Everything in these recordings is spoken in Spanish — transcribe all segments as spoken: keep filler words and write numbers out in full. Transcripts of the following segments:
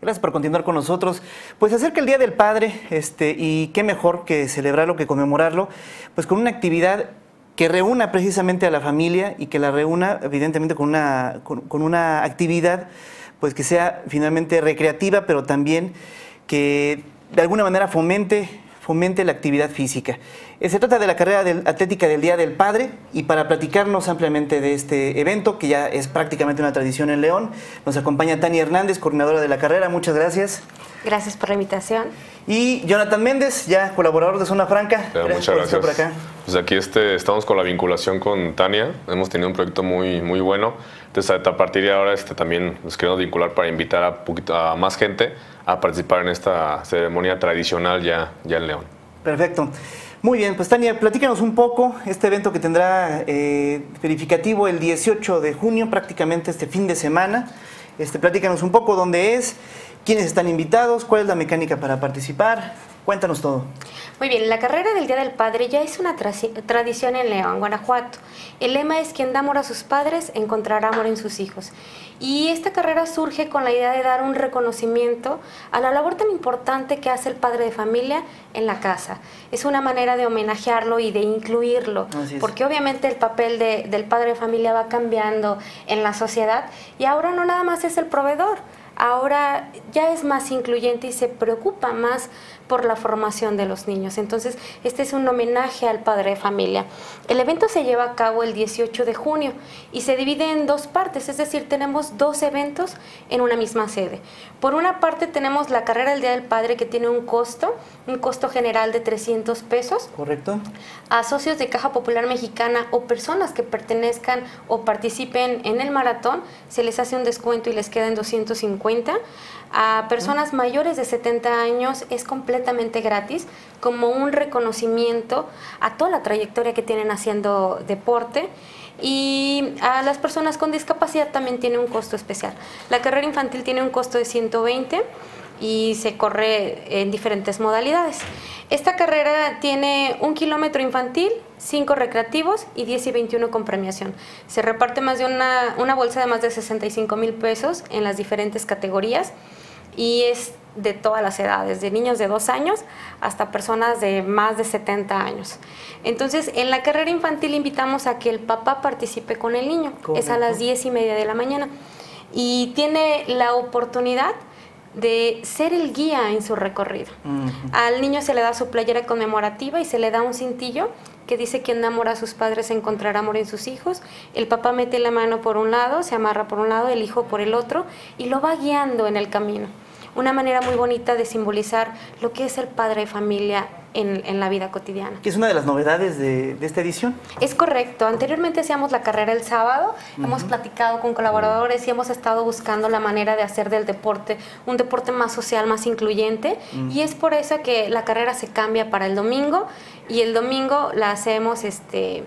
Gracias por continuar con nosotros. Pues se acerca el Día del Padre, este, y qué mejor que celebrarlo, que conmemorarlo, pues con una actividad que reúna precisamente a la familia y que la reúna evidentemente con una, con, con una actividad pues que sea finalmente recreativa, pero también que de alguna manera fomente, fomente la actividad física. Se trata de la carrera del, atlética del Día del Padre, y para platicarnos ampliamente de este evento, que ya es prácticamente una tradición en León, nos acompaña Tania Hernández, coordinadora de la carrera. Muchas gracias. Gracias por la invitación. Y Jonathan Méndez, ya colaborador de Zona Franca. Ya, gracias muchas por gracias. estar por acá. Pues aquí este, estamos con la vinculación con Tania. Hemos tenido un proyecto muy, muy bueno. Entonces, a partir de ahora este, también nos queremos vincular para invitar a, poquito, a más gente a participar en esta ceremonia tradicional ya, ya en León. Perfecto. Muy bien, pues Tania, platícanos un poco este evento que tendrá eh, verificativo el dieciocho de junio, prácticamente este fin de semana. Este, platícanos un poco dónde es, quiénes están invitados, cuál es la mecánica para participar. Cuéntanos todo. Muy bien, la carrera del Día del Padre ya es una tra tradición en León, Guanajuato. El lema es: quien da amor a sus padres encontrará amor en sus hijos. Y esta carrera surge con la idea de dar un reconocimiento a la labor tan importante que hace el padre de familia en la casa. Es una manera de homenajearlo y de incluirlo, porque obviamente el papel de, del padre de familia va cambiando en la sociedad, y ahora no nada más es el proveedor, ahora ya es más incluyente y se preocupa más por la formación de los niños. Entonces, este es un homenaje al padre de familia. El evento se lleva a cabo el dieciocho de junio y se divide en dos partes, es decir, tenemos dos eventos en una misma sede. Por una parte tenemos la carrera del Día del Padre, que tiene un costo, un costo general de trescientos pesos. Correcto. A socios de Caja Popular Mexicana o personas que pertenezcan o participen en el maratón, se les hace un descuento y les quedan doscientos cincuenta. A personas mayores de setenta años es completamente gratis, como un reconocimiento a toda la trayectoria que tienen haciendo deporte. Y a las personas con discapacidad también tiene un costo especial. La carrera infantil tiene un costo de ciento veinte y se corre en diferentes modalidades. Esta carrera tiene un kilómetro infantil, cinco recreativos y diez y veintiuno con premiación. Se reparte más de una, una bolsa de más de sesenta y cinco mil pesos en las diferentes categorías, y es de todas las edades, de niños de dos años hasta personas de más de setenta años. Entonces, en la carrera infantil invitamos a que el papá participe con el niño. Correcto. Es a las diez y media de la mañana y tiene la oportunidad de ser el guía en su recorrido. Uh-huh. Al niño se le da su playera conmemorativa y se le da un cintillo que dice: quien da amor a sus padres encontrará amor en sus hijos. El papá mete la mano por un lado, se amarra por un lado, el hijo por el otro, y lo va guiando en el camino. Una manera muy bonita de simbolizar lo que es el padre de familia en, en la vida cotidiana. ¿Que es una de las novedades de, de esta edición? Es correcto. Anteriormente hacíamos la carrera el sábado, uh-huh. Hemos platicado con colaboradores y hemos estado buscando la manera de hacer del deporte un deporte más social, más incluyente, uh-huh. Y es por eso que la carrera se cambia para el domingo, y el domingo la hacemos este,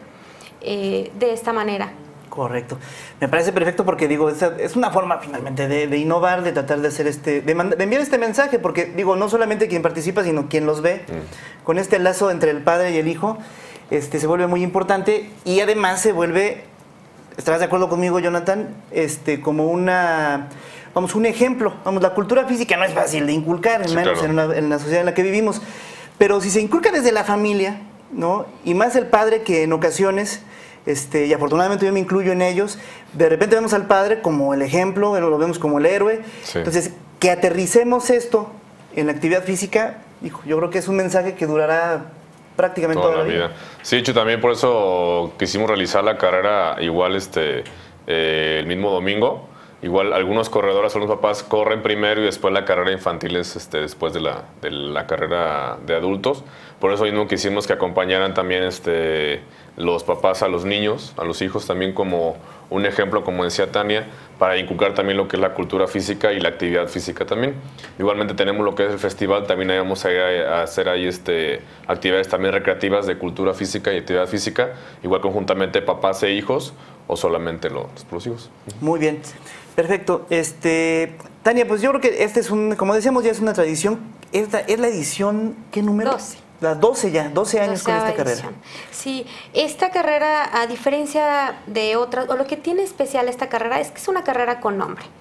eh, de esta manera. Correcto. Me parece perfecto, porque digo, es, es una forma finalmente de, de innovar, de tratar de hacer este, de, de enviar este mensaje, porque digo, no solamente quien participa, sino quien los ve, mm. con este lazo entre el padre y el hijo, este, se vuelve muy importante, y además se vuelve, ¿estarás de acuerdo conmigo, Jonathan? Este, como una, vamos, un ejemplo. Vamos, la cultura física no es fácil de inculcar, sí, menos claro. en, la, en la sociedad en la que vivimos, pero si se inculca desde la familia, ¿no? Y más el padre, que en ocasiones, Este, y afortunadamente yo me incluyo en ellos, de repente vemos al padre como el ejemplo, lo vemos como el héroe. Sí. Entonces, que aterricemos esto en la actividad física, hijo, yo creo que es un mensaje que durará prácticamente toda, toda la vida. vida. Sí, de hecho, también por eso quisimos realizar la carrera igual este, eh, el mismo domingo. Igual algunos corredores, algunos papás corren primero y después la carrera infantil es este, después de la, de la carrera de adultos. Por eso mismo quisimos que acompañaran también este, los papás a los niños, a los hijos, también como un ejemplo, como decía Tania, para inculcar también lo que es la cultura física y la actividad física también. Igualmente tenemos lo que es el festival, también ahí vamos a, a hacer ahí este, actividades también recreativas de cultura física y actividad física, igual conjuntamente papás e hijos, o solamente los, los hijos. Muy bien, perfecto. Este, Tania, pues yo creo que este es un, como decíamos, ya es una tradición. Esta es la edición, ¿qué número? doce. Las doce ya, doce años con esta carrera. Edición. Sí, esta carrera, a diferencia de otras, o lo que tiene especial esta carrera es que es una carrera con nombre.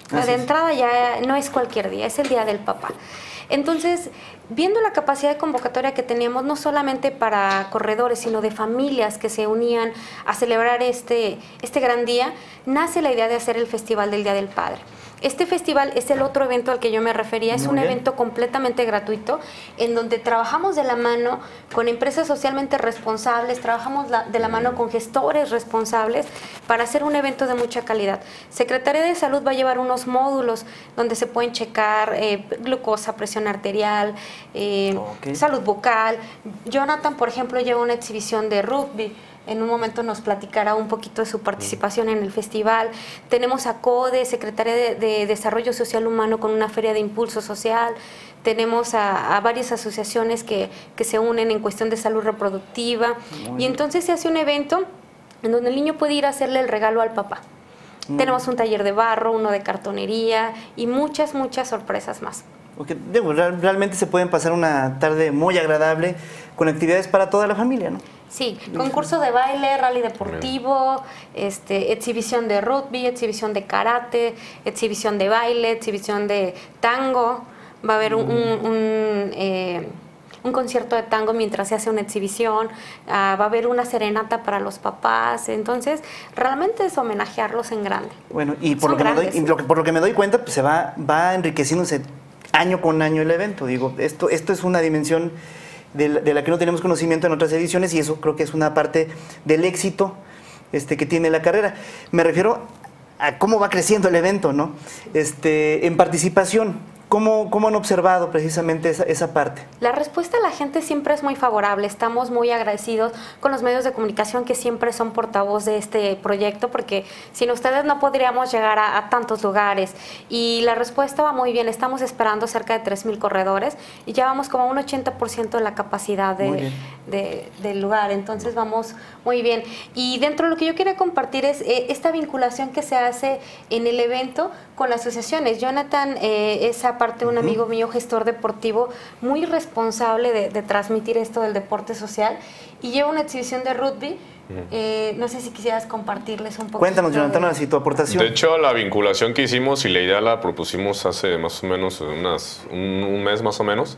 De entrada ya no es cualquier día, es el Día del Papá. Entonces, viendo la capacidad de convocatoria que teníamos, no solamente para corredores, sino de familias que se unían a celebrar este, este gran día, nace la idea de hacer el Festival del Día del Padre. Este festival es el otro evento al que yo me refería, es Muy un bien. evento completamente gratuito, en donde trabajamos de la mano con empresas socialmente responsables, trabajamos la, de la mano con gestores responsables para hacer un evento de mucha calidad. Secretaría de Salud va a llevar unos módulos donde se pueden checar eh, glucosa, presión arterial, eh, okay. salud bucal. Jonathan, por ejemplo, lleva una exhibición de rugby. En un momento nos platicará un poquito de su participación en el festival. Tenemos a CODE, Secretaría de, de Desarrollo Social Humano, con una feria de impulso social. Tenemos a, a varias asociaciones que, que se unen en cuestión de salud reproductiva. Y entonces se hace un evento en donde el niño puede ir a hacerle el regalo al papá. Mm. Tenemos un taller de barro, uno de cartonería y muchas, muchas sorpresas más. Porque, digo, realmente se pueden pasar una tarde muy agradable con actividades para toda la familia, ¿no? Sí, concurso de baile, rally deportivo, este, exhibición de rugby, exhibición de karate, exhibición de baile, exhibición de tango. Va a haber un, un, un, eh, un concierto de tango mientras se hace una exhibición. Uh, va a haber una serenata para los papás. Entonces, realmente es homenajearlos en grande. Bueno, y por, lo que, grandes, me doy, y lo que, por lo que me doy cuenta, pues se va, va enriqueciéndose año con año el evento. Digo, esto, esto es una dimensión de la, de la que no tenemos conocimiento en otras ediciones, y eso creo que es una parte del éxito este, que tiene la carrera. Me refiero a cómo va creciendo el evento, ¿no? Este, en participación, ¿cómo, cómo han observado precisamente esa, esa parte? La respuesta de la gente siempre es muy favorable. Estamos muy agradecidos con los medios de comunicación que siempre son portavoz de este proyecto, porque sin ustedes no podríamos llegar a, a tantos lugares. Y la respuesta va muy bien. Estamos esperando cerca de tres mil corredores y ya vamos como a un ochenta por ciento de la capacidad de, de, del lugar. Entonces vamos muy bien. Y dentro de lo que yo quería compartir es eh, esta vinculación que se hace en el evento con las asociaciones. Jonathan eh, es aparte un amigo mío, gestor deportivo, muy responsable de, de transmitir esto del deporte social, y lleva una exhibición de rugby. Eh, no sé si quisieras compartirles un poco. Cuéntanos, Jonathan, de... así tu aportación. De hecho, la vinculación que hicimos y la idea la propusimos hace más o menos unas, un, un mes más o menos.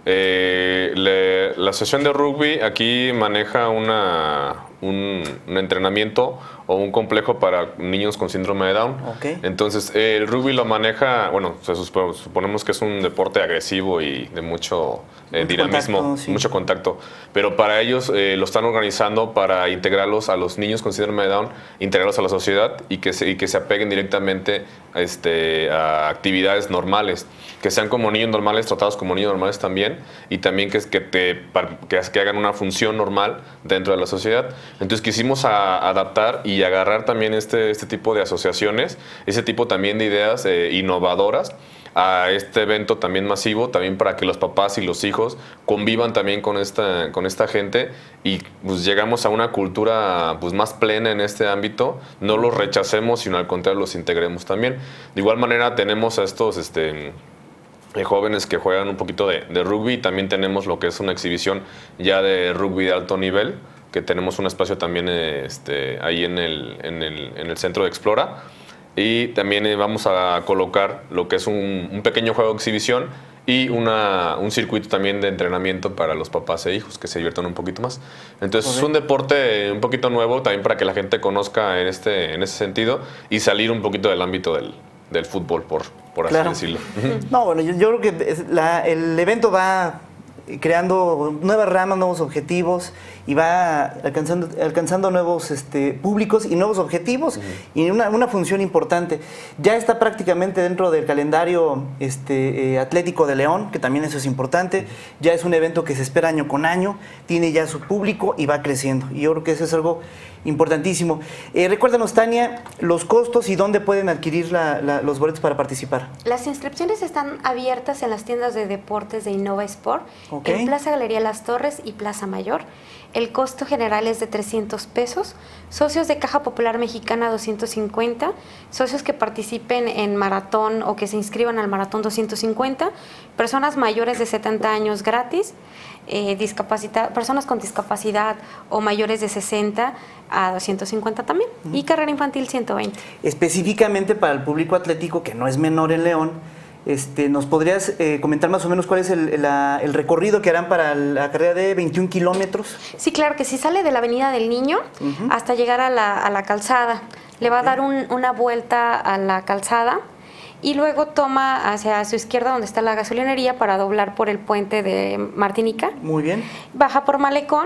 Eh, le, la asociación de rugby aquí maneja una, un, un entrenamiento o un complejo para niños con síndrome de Down. Okay. Entonces, eh, el rugby lo maneja, bueno, se supone, suponemos que es un deporte agresivo y de mucho, eh, mucho dinamismo, contacto, sí. mucho contacto. Pero para ellos eh, lo están organizando para integrarlos a los niños con síndrome de Down, integrarlos a la sociedad y que se, y que se apeguen directamente a, este, a actividades normales. Que sean como niños normales, tratados como niños normales también, y también que, que, te, que, que hagan una función normal dentro de la sociedad. Entonces quisimos a, adaptar y agarrar también este, este tipo de asociaciones, ese tipo también de ideas eh, innovadoras a este evento también masivo, también para que los papás y los hijos convivan también con esta, con esta gente, y pues llegamos a una cultura pues más plena en este ámbito, no los rechacemos, sino al contrario los integremos también. De igual manera tenemos a estos este, eh, jóvenes que juegan un poquito de, de rugby, también tenemos lo que es una exhibición ya de rugby de alto nivel, que tenemos un espacio también este, ahí en el, en, el, en el centro de Explora. Y también vamos a colocar lo que es un, un pequeño juego de exhibición y una, un circuito también de entrenamiento para los papás e hijos que se diviertan un poquito más. Entonces okay. es un deporte un poquito nuevo también para que la gente conozca en, este, en ese sentido y salir un poquito del ámbito del, del fútbol, por, por así claro. decirlo. No, bueno, yo, yo creo que la, el evento va creando nuevas ramas, nuevos objetivos, y va alcanzando, alcanzando nuevos este, públicos y nuevos objetivos, uh-huh. y una, una función importante. Ya está prácticamente dentro del calendario este, eh, Atlético de León, que también eso es importante. Uh-huh. Ya es un evento que se espera año con año, tiene ya su público y va creciendo. Y yo creo que eso es algo importantísimo. Eh, recuérdanos, Tania, los costos y dónde pueden adquirir la, la, los boletos para participar. Las inscripciones están abiertas en las tiendas de deportes de Innova Sport, okay. en Plaza Galería Las Torres y Plaza Mayor. El costo general es de trescientos pesos. Socios de Caja Popular Mexicana, doscientos cincuenta. Socios que participen en maratón o que se inscriban al maratón, doscientos cincuenta. Personas mayores de setenta años, gratis. Eh, discapacidad, personas con discapacidad o mayores de sesenta a doscientos cincuenta también. Uh-huh. Y carrera infantil, ciento veinte. Específicamente para el público atlético, que no es menor en León, Este, ¿nos podrías eh, comentar más o menos cuál es el, la, el recorrido que harán para la carrera de veintiún kilómetros? Sí, claro, que sí, sale de la Avenida del Niño uh-huh. hasta llegar a la, a la calzada. Le va a dar un, una vuelta a la calzada y luego toma hacia su izquierda donde está la gasolinería para doblar por el puente de Martinica. Muy bien. Baja por Malecón.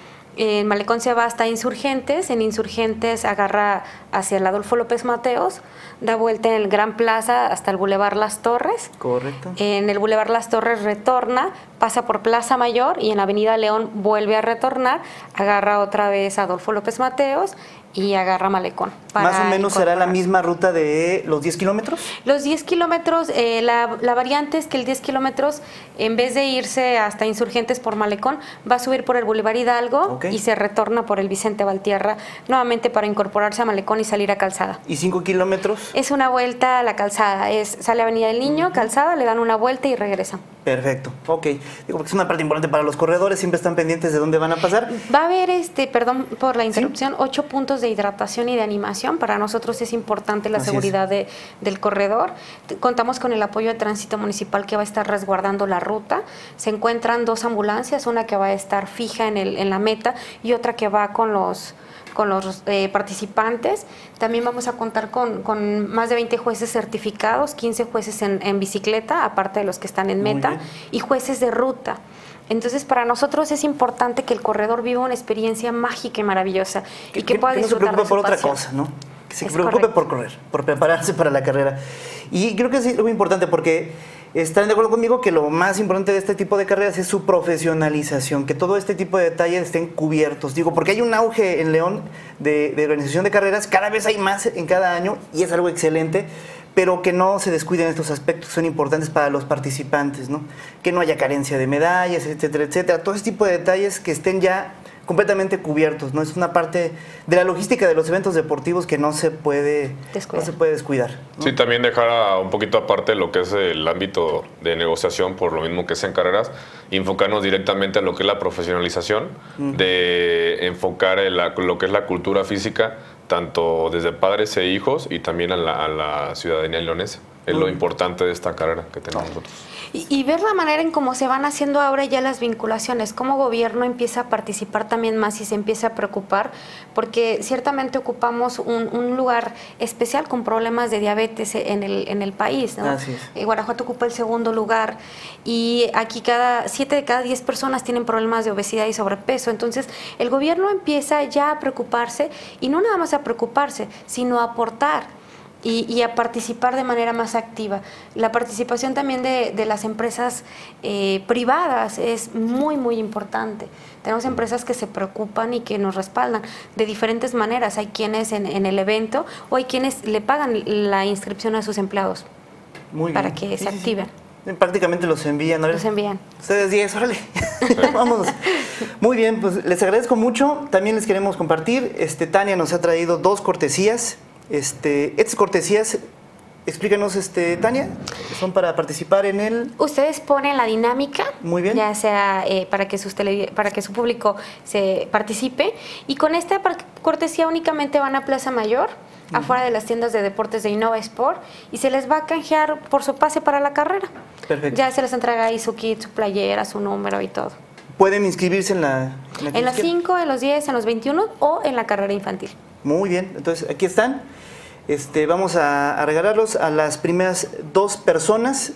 En Malecón se va hasta Insurgentes, en Insurgentes agarra hacia el Adolfo López Mateos, da vuelta en el Gran Plaza hasta el Boulevard Las Torres. Correcto. En el Boulevard Las Torres retorna, pasa por Plaza Mayor y en Avenida León vuelve a retornar, agarra otra vez a Adolfo López Mateos y agarra Malecón. ¿Más o menos será la misma ruta de los diez kilómetros? Los diez kilómetros, eh, la, la variante es que el diez kilómetros, en vez de irse hasta Insurgentes por Malecón, va a subir por el Boulevard Hidalgo okay. y se retorna por el Vicente Valtierra, nuevamente para incorporarse a Malecón y salir a Calzada. ¿Y cinco kilómetros? Es una vuelta a la Calzada, es, sale a Avenida del Niño, uh-huh. Calzada, le dan una vuelta y regresan. Perfecto, ok. Digo, porque es una parte importante para los corredores, siempre están pendientes de dónde van a pasar. Va a haber, este, perdón por la interrupción, ¿sí? ocho puntos de hidratación y de animación. Para nosotros es importante la Así seguridad de, del corredor. Contamos con el apoyo de Tránsito Municipal que va a estar resguardando la ruta. Se encuentran dos ambulancias, una que va a estar fija en, el, en la meta y otra que va con los... con los eh, participantes. También vamos a contar con, con más de veinte jueces certificados, quince jueces en, en bicicleta, aparte de los que están en meta, y jueces de ruta. Entonces, para nosotros es importante que el corredor viva una experiencia mágica y maravillosa y que, que pueda que disfrutar no se preocupe de su por pasión. otra cosa, ¿no? Que se es preocupe correcto. por correr, por prepararse para la carrera. Y creo que es muy importante porque están de acuerdo conmigo que lo más importante de este tipo de carreras es su profesionalización, que todo este tipo de detalles estén cubiertos. Digo, porque hay un auge en León de, de organización de carreras, cada vez hay más en cada año y es algo excelente, pero que no se descuiden estos aspectos que son importantes para los participantes, ¿no? Que no haya carencia de medallas, etcétera, etcétera. Todo ese tipo de detalles que estén ya completamente cubiertos, ¿no? Es una parte de la logística de los eventos deportivos que no se puede descuidar. No se puede descuidar, ¿no? Sí, también dejar a un poquito aparte lo que es el ámbito de negociación, por lo mismo que es en carreras, y enfocarnos directamente a lo que es la profesionalización, uh-huh. de enfocar en la, lo que es la cultura física, tanto desde padres e hijos y también a la, a la ciudadanía leonesa. Es uh-huh. lo importante de esta carrera que tenemos nosotros. Y, y ver la manera en cómo se van haciendo ahora ya las vinculaciones, cómo gobierno empieza a participar también más y se empieza a preocupar, porque ciertamente ocupamos un, un lugar especial con problemas de diabetes en el, en el país, ¿no? Así es. Guanajuato ocupa el segundo lugar y aquí cada siete de cada diez personas tienen problemas de obesidad y sobrepeso. Entonces el gobierno empieza ya a preocuparse y no nada más a preocuparse, sino a aportar. Y, y a participar de manera más activa. La participación también de, de las empresas eh, privadas es muy, muy importante. Tenemos empresas que se preocupan y que nos respaldan de diferentes maneras. Hay quienes en, en el evento o hay quienes le pagan la inscripción a sus empleados muy para bien. que sí, se activen. Sí. Prácticamente los envían. Los envían. Ustedes diez, órale. Vámonos. Muy bien, pues les agradezco mucho. También les queremos compartir. Este, Tania nos ha traído dos cortesías. Este, estas cortesías, explícanos, este, Tania, son para participar en el... Ustedes ponen la dinámica, muy bien, ya sea eh, para, que sus tele, para que su público se participe, y con esta cortesía únicamente van a Plaza Mayor, uh-huh. afuera de las tiendas de deportes de Innova Sport, y se les va a canjear por su pase para la carrera. Perfecto. Ya se les entrega ahí su kit, su playera, su número y todo. ¿Pueden inscribirse en la...? En, la en los cinco, en los diez, en los veintiuno o en la carrera infantil. Muy bien, entonces aquí están. Este, vamos a, a regalarlos a las primeras dos personas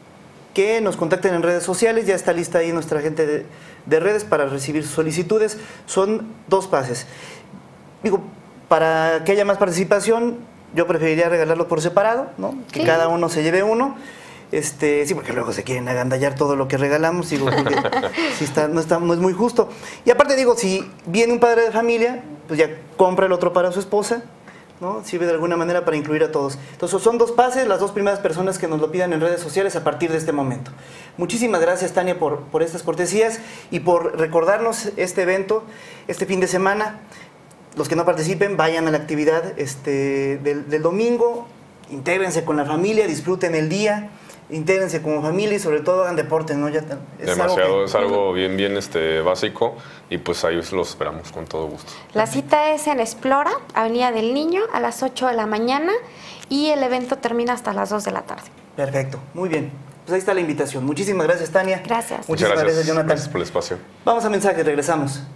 que nos contacten en redes sociales. Ya está lista ahí nuestra gente de, de redes para recibir sus solicitudes. Son dos pases. Digo, para que haya más participación, yo preferiría regalarlo por separado, ¿no? Que sí. cada uno se lleve uno. Este, sí, porque luego se quieren agandallar todo lo que regalamos, digo, porque sí está, no, está, no es muy justo. Y aparte digo, si viene un padre de familia, pues ya compra el otro para su esposa, ¿no? Sirve de alguna manera para incluir a todos. Entonces son dos pases, las dos primeras personas que nos lo pidan en redes sociales a partir de este momento. Muchísimas gracias, Tania, por, por estas cortesías y por recordarnos este evento este fin de semana. Los que no participen, vayan a la actividad este, del, del domingo, intégrense con la familia, disfruten el día, intégrense como familia y sobre todo hagan deporte, ¿no? Ya es Demasiado, algo que, es algo bien, bien este, básico y pues ahí los esperamos con todo gusto. La cita es en Explora, Avenida del Niño, a las ocho de la mañana y el evento termina hasta las dos de la tarde. Perfecto, muy bien. Pues ahí está la invitación. Muchísimas gracias, Tania. Gracias. Muchísimas Muchas gracias, gracias, Jonathan. Gracias por el espacio. Vamos a mensajes, regresamos.